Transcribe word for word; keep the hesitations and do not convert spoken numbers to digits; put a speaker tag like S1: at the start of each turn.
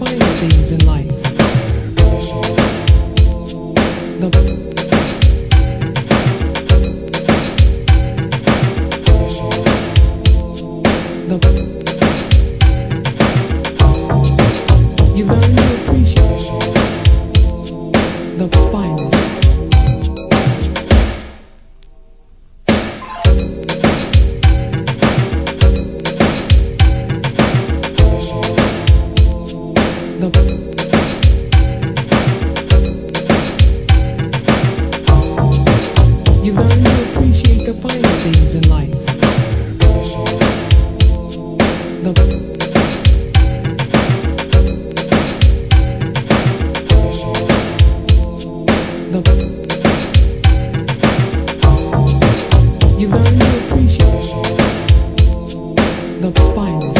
S1: finer things in life. The The You learn to appreciate the finest. The You learn to appreciate the finer things in life. The The You learn to appreciate the finest.